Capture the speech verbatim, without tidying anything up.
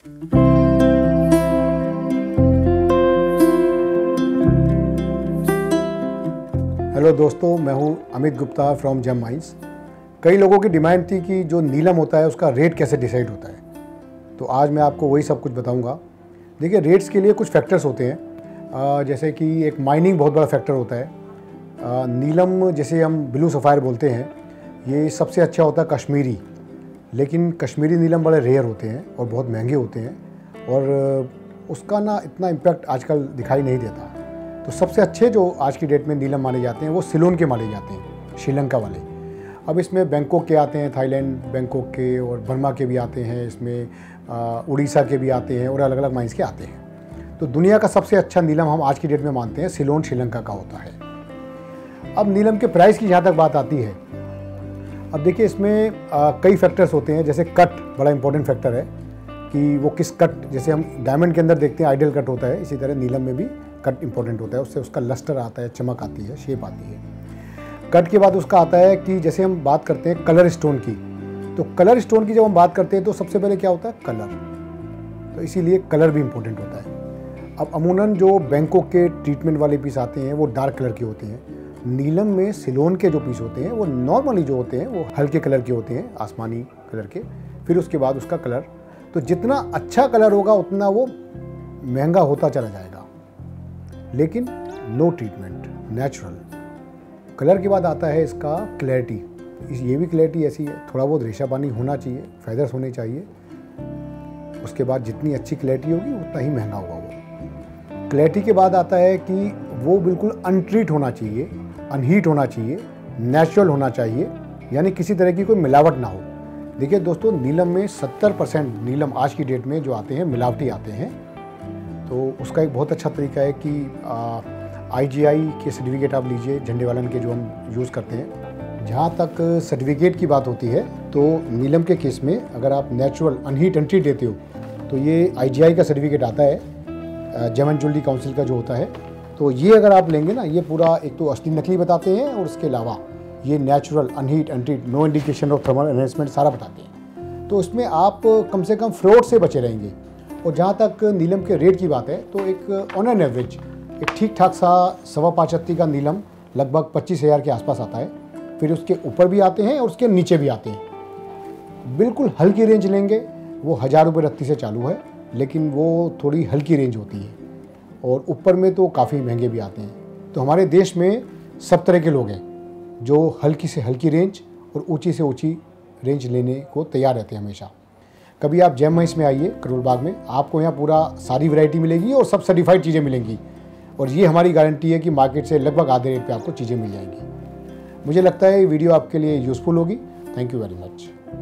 Hello दोस्तों, मैं हूं Amit Gupta from Gem Mines. कई लोगों की डिमांड थी कि जो नीलम होता है उसका रेट कैसे डिसाइड होता है, तो आज मैं आपको वही सब कुछ बताऊंगा। देखिए, रेट्स के लिए कुछ फैक्टर्स होते हैं, जैसे कि एक माइनिंग बहुत बड़ा फैक्टर होता है। नीलम जैसे हम ब्लू सफ़ायर बोलते हैं, ये सबसे अच्छा होता है कश्मीरी, लेकिन कश्मीरी नीलम बड़े रेयर होते हैं और बहुत महंगे होते हैं और उसका ना इतना इम्पैक्ट आजकल दिखाई नहीं देता। तो सबसे अच्छे जो आज की डेट में नीलम माने जाते हैं वो सिलोन के माने जाते हैं, श्रीलंका वाले। अब इसमें बैंकॉक के आते हैं, थाईलैंड बैंकॉक के, और बर्मा के भी आते हैं, इसमें उड़ीसा के भी आते हैं और अलग अलग माइंस के आते हैं। तो दुनिया का सबसे अच्छा नीलम हम आज की डेट में मानते हैं सिलोन श्रीलंका का होता है। अब नीलम के प्राइस की जहाँ तक बात आती है, अब देखिए इसमें आ, कई फैक्टर्स होते हैं। जैसे कट बड़ा इंपॉर्टेंट फैक्टर है कि वो किस कट, जैसे हम डायमंड के अंदर देखते हैं आइडियल कट होता है, इसी तरह नीलम में भी कट इंपॉर्टेंट होता है। उससे उसका लस्टर आता है, चमक आती है, शेप आती है। कट के बाद उसका आता है कि जैसे हम बात करते हैं कलर स्टोन की, तो कलर स्टोन की जब हम बात करते हैं तो सबसे पहले क्या होता है, कलर। तो इसीलिए कलर भी इंपॉर्टेंट होता है। अब अमूमन जो बैंकॉक के ट्रीटमेंट वाले पीस आते हैं वो डार्क कलर के होते हैं। नीलम में सिलोन के जो पीस होते हैं वो नॉर्मली जो होते हैं वो हल्के कलर के होते हैं, आसमानी कलर के। फिर उसके बाद उसका कलर, तो जितना अच्छा कलर होगा उतना वो महंगा होता चला जाएगा, लेकिन नो ट्रीटमेंट, नेचुरल। कलर के बाद आता है इसका क्लैरिटी। ये भी क्लैरिटी ऐसी है, थोड़ा बहुत रेशा पानी होना चाहिए, फेदर्स होने चाहिए। उसके बाद जितनी अच्छी क्लैरिटी होगी उतना ही महंगा होगा वो। क्लैरिटी के बाद आता है कि वो बिल्कुल अनट्रीट होना चाहिए, अनहीट होना चाहिए, नेचुरल होना चाहिए, यानी किसी तरह की कोई मिलावट ना हो। देखिए दोस्तों, नीलम में सत्तर परसेंट नीलम आज की डेट में जो आते हैं मिलावटी आते हैं। तो उसका एक बहुत अच्छा तरीका है कि आई जी आई के सर्टिफिकेट आप लीजिए, झंडे वालन के जो हम यूज़ करते हैं। जहाँ तक सर्टिफिकेट की बात होती है तो नीलम के केस में अगर आप नेचुरल अनहीट अनट्रीट देते हो तो ये आई जी आई का सर्टिफिकेट आता है, जेम एंड ज्वेलरी काउंसिल का जो होता है। तो ये अगर आप लेंगे ना, ये पूरा एक तो असली नकली बताते हैं और उसके अलावा ये natural unheat untreat, no indication of thermal enhancement सारा बताते हैं। तो इसमें आप कम से कम फ्रॉड से बचे रहेंगे। और जहाँ तक नीलम के रेट की बात है तो एक ऑन एन एवरेज एक ठीक ठाक सा सवा पाँच हत्ती का नीलम लगभग पच्चीस हज़ार के आसपास आता है। फिर उसके ऊपर भी आते हैं और उसके नीचे भी आते हैं। बिल्कुल हल्की रेंज लेंगे वो हज़ार रुपये रत्ती से चालू है, लेकिन वो थोड़ी हल्की रेंज होती है, और ऊपर में तो काफ़ी महंगे भी आते हैं। तो हमारे देश में सब तरह के लोग हैं जो हल्की से हल्की रेंज और ऊंची से ऊंची रेंज लेने को तैयार रहते हैं हमेशा। कभी आप जेम माइंस में आइए करोल बाग में, आपको यहाँ पूरा सारी वैरायटी मिलेगी और सब सर्टिफाइड चीज़ें मिलेंगी। और ये हमारी गारंटी है कि मार्केट से लगभग आधे रेट पे आपको चीज़ें मिल जाएंगी। मुझे लगता है ये वीडियो आपके लिए यूज़फुल होगी। Thank you very much.